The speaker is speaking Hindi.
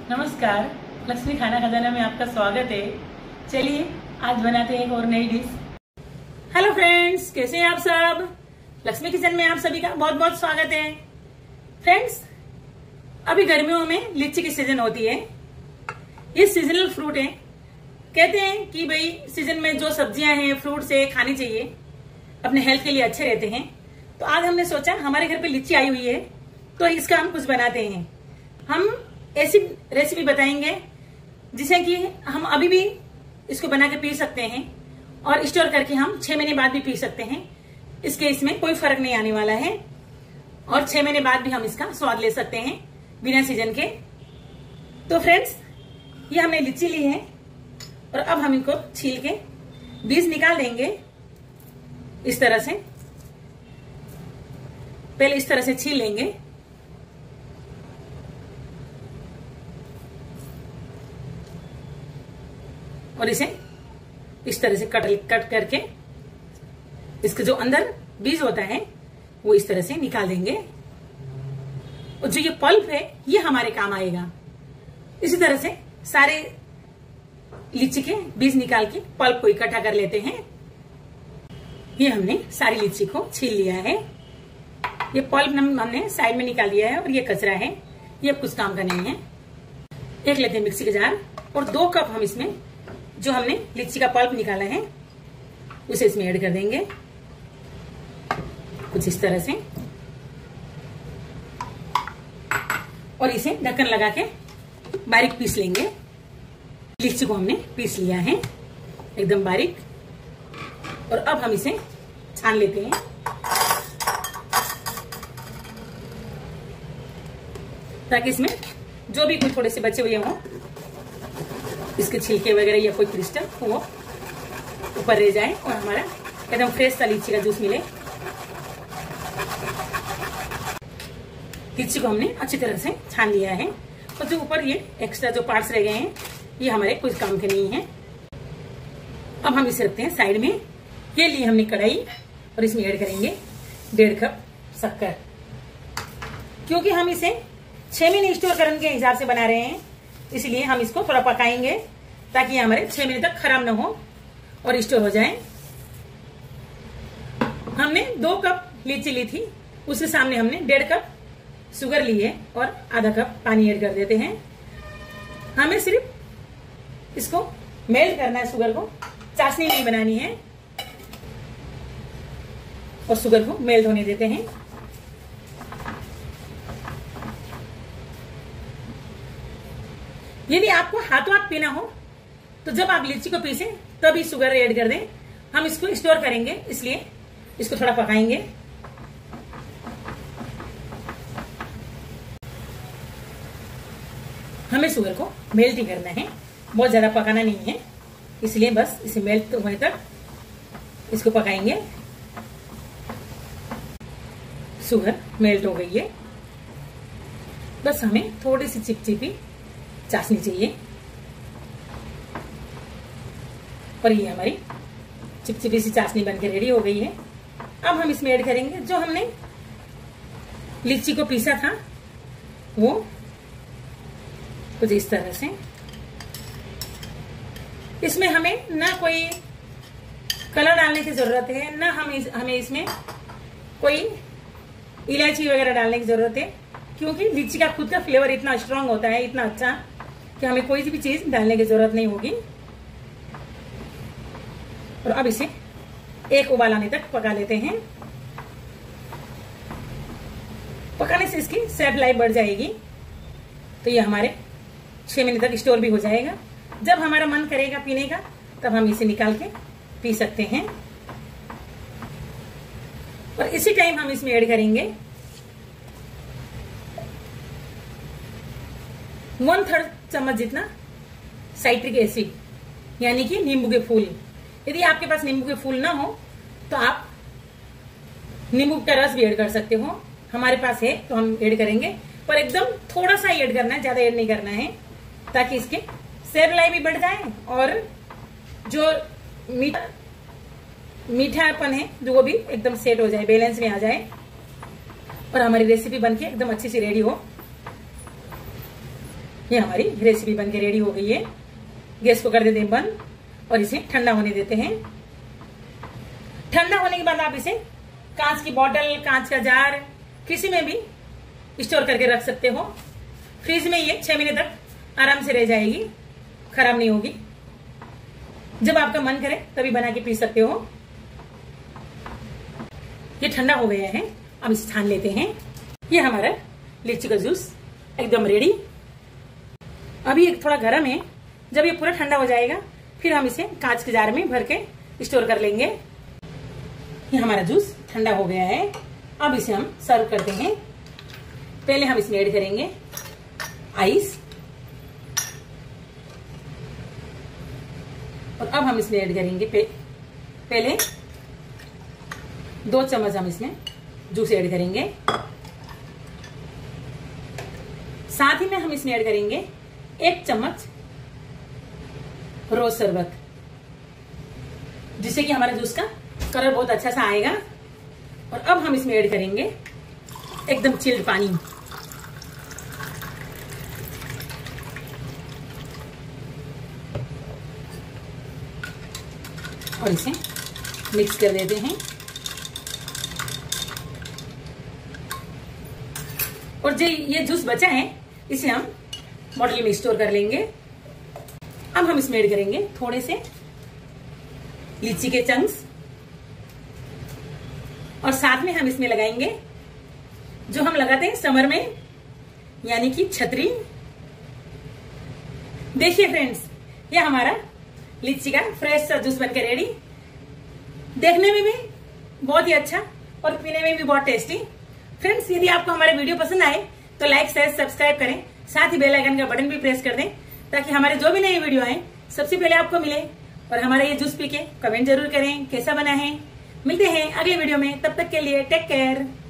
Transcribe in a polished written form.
नमस्कार, लक्ष्मी खाना खजाना में आपका स्वागत है। चलिए आज बनाते हैं एक और नई डिश। हेलो फ्रेंड्स, कैसे हैं आप सब? लक्ष्मी किचन में आप सभी का बहुत बहुत स्वागत है। फ्रेंड्स, अभी गर्मियों में लीची की सीजन होती है। ये सीजनल फ्रूट है। कहते हैं कि भाई सीजन में जो सब्जियां हैं, फ्रूट्स है, खानी चाहिए, अपने हेल्थ के लिए अच्छे रहते हैं। तो आज हमने सोचा हमारे घर पे लीची आई हुई है तो इसका हम कुछ बनाते हैं। हम ऐसी रेसिपी बताएंगे जिसे कि हम अभी भी इसको बना के पी सकते हैं और स्टोर करके हम 6 महीने बाद भी पी सकते हैं। इसमें कोई फर्क नहीं आने वाला है और 6 महीने बाद भी हम इसका स्वाद ले सकते हैं बिना सीजन के। तो फ्रेंड्स, ये हमने लीची ली है और अब हम इनको छील के बीज निकाल देंगे। इस तरह से पहले इस तरह से छील लेंगे और इसे इस तरह से कट करके इसके जो अंदर बीज होता है वो इस तरह से निकाल देंगे। और जो ये पल्प है ये हमारे काम आएगा। इसी तरह से सारे लीची के बीज निकाल के पल्प को इकट्ठा कर लेते हैं। ये हमने सारी लीची को छील लिया है। ये पल्प हमने साइड में निकाल दिया है और ये कचरा है, ये अब कुछ काम का नहीं है। एक लेते हैं मिक्सी का जार और 2 कप हम इसमें जो हमने लीची का पल्प निकाला है उसे इसमें ऐड कर देंगे कुछ इस तरह से। और इसे ढक्कन लगा के बारीक पीस लेंगे। लीची को हमने पीस लिया है एकदम बारीक और अब हम इसे छान लेते हैं। ताकि इसमें जो भी कोई थोड़े से बचे हुए हों, इसके छिलके वगैरह या कोई क्रिस्टल वो ऊपर रह जाए और हमारा एकदम फ्रेश सा लीची का जूस मिले। लीची को हमने अच्छी तरह से छान लिया है और जो ऊपर ये एक्स्ट्रा जो पार्ट्स रह गए हैं ये हमारे कुछ काम के नहीं है। अब हम इसे रखते हैं साइड में। ये लिए हमने कढ़ाई और इसमें ऐड करेंगे 1.5 कप शक्कर। क्योंकि हम इसे 6 महीने स्टोर करने के हिसाब से बना रहे हैं इसलिए हम इसको थोड़ा पकाएंगे ताकि हमारे 6 महीने तक खराब ना हो और स्टोर हो जाए। हमने 2 कप लीची ली थी, उसके सामने हमने 1.5 कप शुगर ली है और आधा कप पानी ऐड कर देते हैं। हमें सिर्फ इसको मेल्ट करना है, शुगर को चाशनी नहीं बनानी है और शुगर को मेल्ट होने देते हैं। यदि आपको हाथों हाथ पीना हो तो जब आप लीची को पीसें तभी शुगर ऐड कर दें। हम इसको स्टोर करेंगे इसलिए इसको थोड़ा पकाएंगे। हमें शुगर को मेल्ट ही करना है, बहुत ज्यादा पकाना नहीं है, इसलिए बस इसे मेल्ट होने तक इसको पकाएंगे। शुगर मेल्ट हो गई है, बस हमें थोड़ी सी चिपचिपी चाशनी चाहिए और ये हमारी चिपचिपी सी चाशनी बनके रेडी हो गई है। अब हम इसमें ऐड करेंगे जो हमने लीची को पीसा था वो कुछ इस तरह से। इसमें हमें ना कोई कलर डालने की जरूरत है, ना हमें इसमें कोई इलायची वगैरह डालने की जरूरत है, क्योंकि लीची का खुद का फ्लेवर इतना स्ट्रांग होता है, इतना अच्छा कि हमें कोई भी चीज डालने की जरूरत नहीं होगी। और अब इसे एक उबाल आने तक पका लेते हैं। पकाने से इसकी शेल्फ लाइफ बढ़ जाएगी तो ये हमारे 6 महीने तक स्टोर भी हो जाएगा। जब हमारा मन करेगा पीने का तब हम इसे निकाल के पी सकते हैं। और इसी टाइम हम इसमें ऐड करेंगे 1/3 चम्मच जितना साइट्रिक एसिड यानी कि नींबू के फूल। यदि आपके पास नींबू के फूल ना हो तो आप नींबू का रस भी ऐड कर सकते हो। हमारे पास है तो हम ऐड करेंगे, पर एकदम थोड़ा सा ऐड करना है, ज्यादा ऐड नहीं करना है, ताकि इसके सेब लाई भी बढ़ जाए और जो मीठापन है जो वो भी एकदम सेट हो जाए, बैलेंस में आ जाए और हमारी रेसिपी बनके एकदम अच्छी सी रेडी हो। ये हमारी रेसिपी बनके रेडी हो गई है। गैस को कर देते हैं बंद और इसे ठंडा होने देते हैं। ठंडा होने के बाद आप इसे कांच की बोतल, कांच का जार, किसी में भी स्टोर करके रख सकते हो। फ्रिज में ये 6 महीने तक आराम से रह जाएगी, खराब नहीं होगी। जब आपका मन करे तभी बना के पी सकते हो। ये ठंडा हो गया है, अब इसे छान लेते हैं। ये हमारा लीची का जूस एकदम रेडी। अभी एक थोड़ा गर्म है, जब ये पूरा ठंडा हो जाएगा फिर हम इसे कांच के जार में भर के स्टोर कर लेंगे। ये हमारा जूस ठंडा हो गया है, अब इसे हम सर्व करते हैं। पहले हम इसमें ऐड करेंगे आइस और अब हम इसमें ऐड करेंगे पहले 2 चम्मच हम इसमें जूस ऐड करेंगे। साथ ही में हम इसमें ऐड करेंगे 1 चम्मच रोज शरबत, जिससे कि हमारा जूस का कलर बहुत अच्छा सा आएगा। और अब हम इसमें ऐड करेंगे एकदम चिल्ड पानी। और इसे मिक्स कर देते हैं। और जो ये जूस बचा है इसे हम बॉटल में स्टोर कर लेंगे। अब हम इसमें ऐड करेंगे थोड़े से लीची के चंक्स और साथ में हम इसमें लगाएंगे जो हम लगाते हैं समर में, यानी कि छतरी। देखिए फ्रेंड्स, ये हमारा लीची का फ्रेश सा जूस बनकर रेडी। देखने में भी बहुत ही अच्छा और पीने में भी बहुत टेस्टी। फ्रेंड्स, यदि आपको हमारे वीडियो पसंद आए तो लाइक, शेयर, सब्सक्राइब करें। साथ ही बेल आइकन का बटन भी प्रेस कर दें ताकि हमारे जो भी नए वीडियो आए सबसे पहले आपको मिले। और हमारा ये जूस पी के कमेंट जरूर करें कैसा बना है। मिलते हैं अगले वीडियो में, तब तक के लिए टेक केयर।